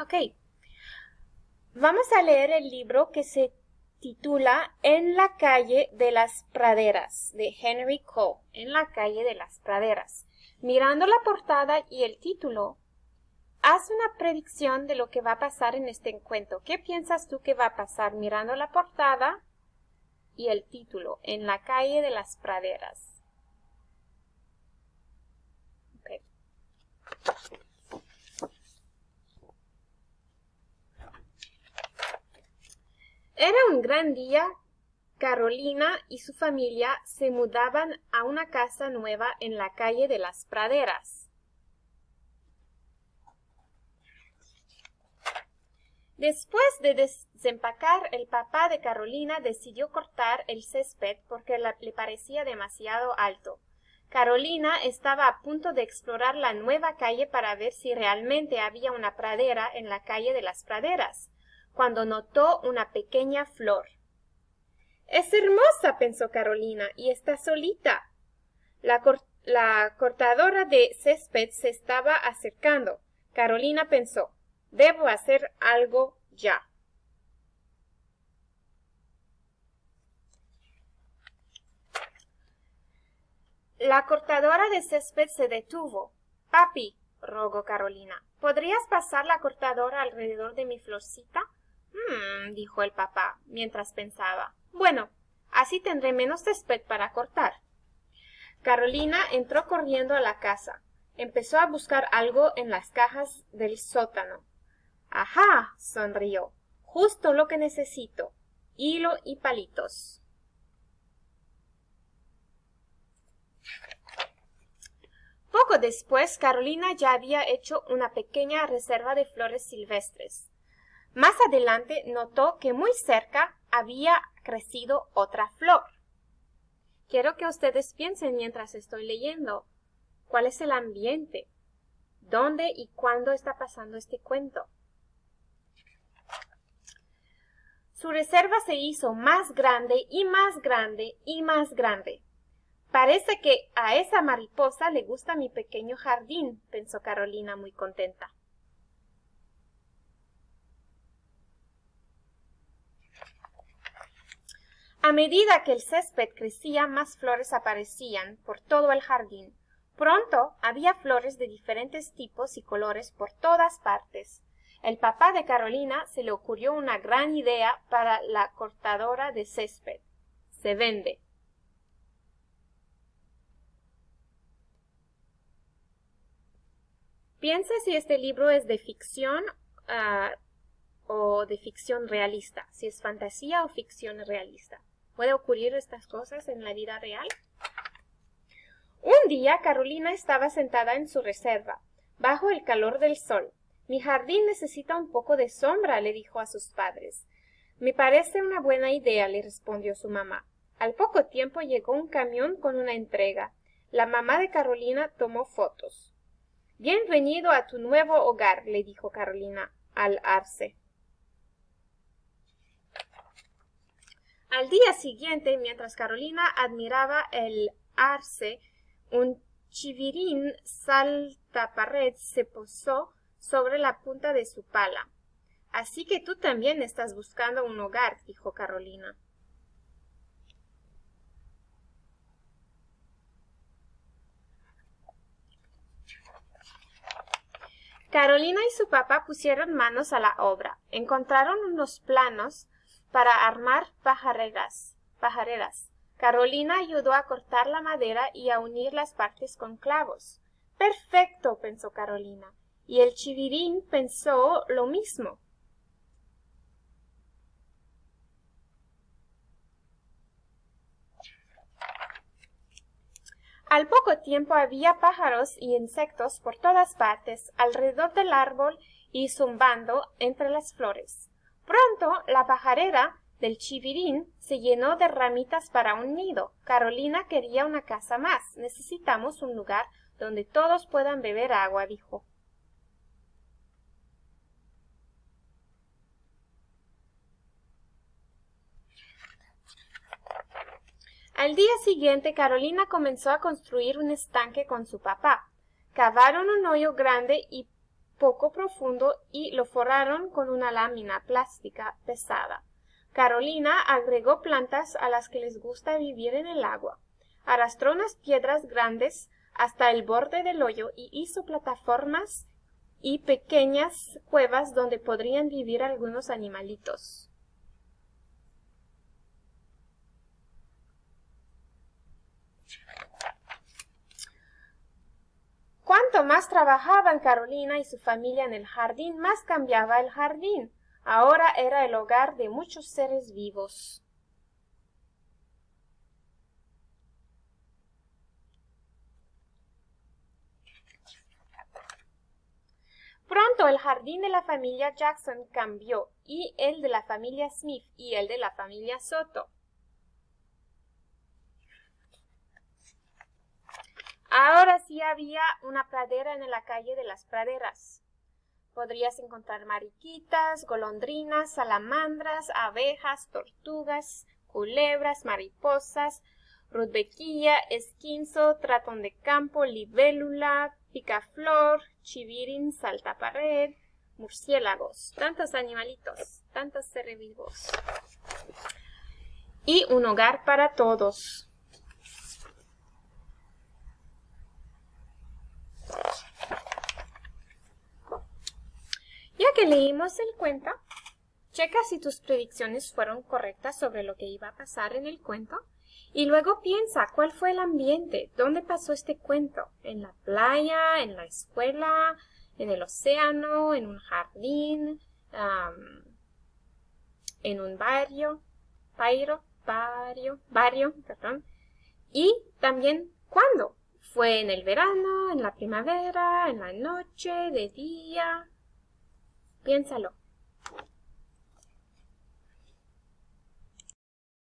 Ok, vamos a leer el libro que se titula En la calle de las praderas, de Henry Cole, En la calle de las praderas. Mirando la portada y el título, haz una predicción de lo que va a pasar en este encuentro. ¿Qué piensas tú que va a pasar mirando la portada y el título, En la calle de las praderas? Okay. Era un gran día. Carolina y su familia se mudaban a una casa nueva en la calle de las praderas. Después de desempacar, el papá de Carolina decidió cortar el césped porque le parecía demasiado alto. Carolina estaba a punto de explorar la nueva calle para ver si realmente había una pradera en la calle de las praderas, cuando notó una pequeña flor. «Es hermosa», pensó Carolina, «y está solita». La cortadora de césped se estaba acercando. Carolina pensó, «Debo hacer algo ya». La cortadora de césped se detuvo. «Papi», rogó Carolina, «¿podrías pasar la cortadora alrededor de mi florcita?» dijo el papá, mientras pensaba. «Bueno, así tendré menos césped para cortar». Carolina entró corriendo a la casa. Empezó a buscar algo en las cajas del sótano. «Ajá», sonrió, «justo lo que necesito. Hilo y palitos». Poco después, Carolina ya había hecho una pequeña reserva de flores silvestres. Más adelante notó que muy cerca había crecido otra flor. Quiero que ustedes piensen mientras estoy leyendo. ¿Cuál es el ambiente? ¿Dónde y cuándo está pasando este cuento? Su reserva se hizo más grande y más grande y más grande. «Parece que a esa mariposa le gusta mi pequeño jardín», pensó Carolina muy contenta. A medida que el césped crecía, más flores aparecían por todo el jardín. Pronto había flores de diferentes tipos y colores por todas partes. El papá de Carolina se le ocurrió una gran idea para la cortadora de césped. Se vende. Piensa si este libro es de ficción o de ficción realista, si es fantasía o ficción realista. ¿Puede ocurrir estas cosas en la vida real? Un día Carolina estaba sentada en su reserva, bajo el calor del sol. «Mi jardín necesita un poco de sombra», le dijo a sus padres. «Me parece una buena idea», le respondió su mamá. Al poco tiempo llegó un camión con una entrega. La mamá de Carolina tomó fotos. «Bienvenido a tu nuevo hogar», le dijo Carolina al arce. Al día siguiente, mientras Carolina admiraba el arce, un chivirín saltapared se posó sobre la punta de su pala. «Así que tú también estás buscando un hogar», dijo Carolina. Carolina y su papá pusieron manos a la obra. Encontraron unos planos para armar pajareras. Carolina ayudó a cortar la madera y a unir las partes con clavos. «Perfecto», pensó Carolina, y el chivirín pensó lo mismo. Al poco tiempo había pájaros y insectos por todas partes, alrededor del árbol y zumbando entre las flores. Pronto la pajarera del chivirín se llenó de ramitas para un nido. Carolina quería una casa más. «Necesitamos un lugar donde todos puedan beber agua», dijo. Al día siguiente, Carolina comenzó a construir un estanque con su papá. Cavaron un hoyo grande y poco profundo y lo forraron con una lámina plástica pesada. Carolina agregó plantas a las que les gusta vivir en el agua. Arrastró unas piedras grandes hasta el borde del hoyo y hizo plataformas y pequeñas cuevas donde podrían vivir algunos animalitos. Cuanto más trabajaban Carolina y su familia en el jardín, más cambiaba el jardín. Ahora era el hogar de muchos seres vivos. Pronto el jardín de la familia Jackson cambió, y el de la familia Smith y el de la familia Soto. Ahora sí había una pradera en la calle de las praderas. Podrías encontrar mariquitas, golondrinas, salamandras, abejas, tortugas, culebras, mariposas, rudbeckia, esquinzo, ratón de campo, libélula, picaflor, chivirín, saltapared, murciélagos, tantos animalitos, tantos seres vivos. Y un hogar para todos. Ya que leímos el cuento, checa si tus predicciones fueron correctas sobre lo que iba a pasar en el cuento y luego piensa cuál fue el ambiente, dónde pasó este cuento, en la playa, en la escuela, en el océano, en un jardín, en un barrio, perdón, y también cuándo. ¿Fue en el verano, en la primavera, en la noche, de día? Piénsalo.